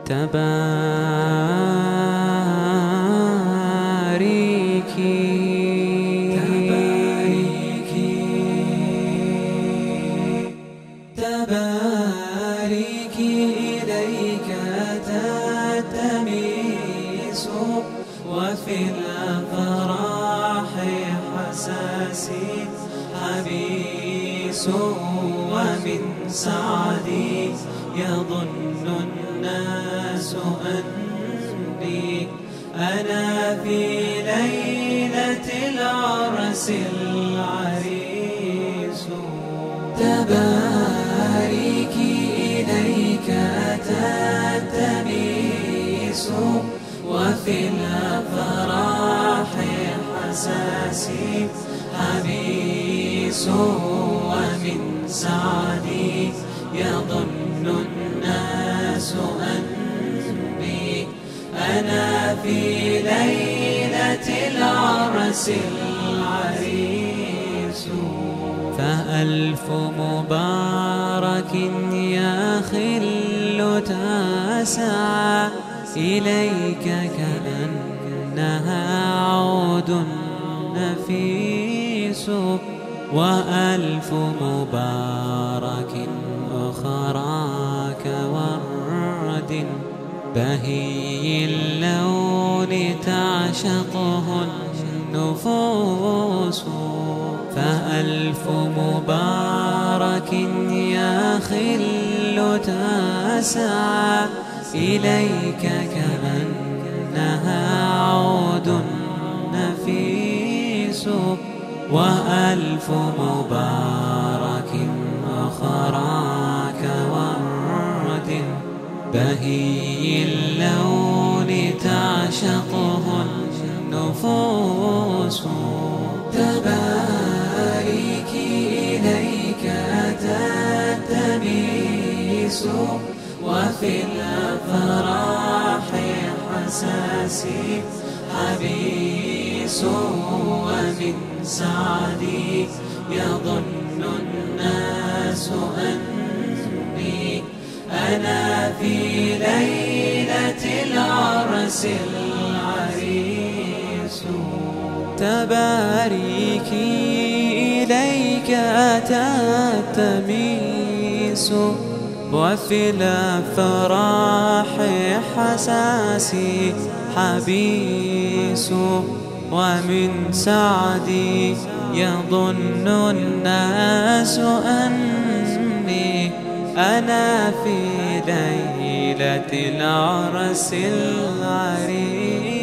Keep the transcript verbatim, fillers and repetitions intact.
تباريكي تباريكي إليك تلتمس وفي الأفراح حساسي حبيس ومن سعدي يظن الناس أني أنا في ليلة العرس العريس. تباريكي إليك تلتمس وفي الأفراح حساسي حبيس ومن سعدي يظن الناس أني أنا في ليلة العرس العريس. فألف مبارك يا خل تسعى إليك كأنها عود نفيس، وألف مبارك أخرى كورد بهي اللون تعشقه النفوس. فألف مبارك يا خل تسعى إليك كأنها عود نفيس، وألف مبارك أخرى كورد بهي اللون تعشقه النفوس. تباريكي إليك تلتمس وفي الأفراح حساسي حبيس ومن سعدي يظن الناس أني أنا في ليلة العرس العريس. تباريكي إليك تلتمس وفي الأفراح حساسي حبيس ومن سعدي يظن الناس أني أنا في ليلة العرس العريس.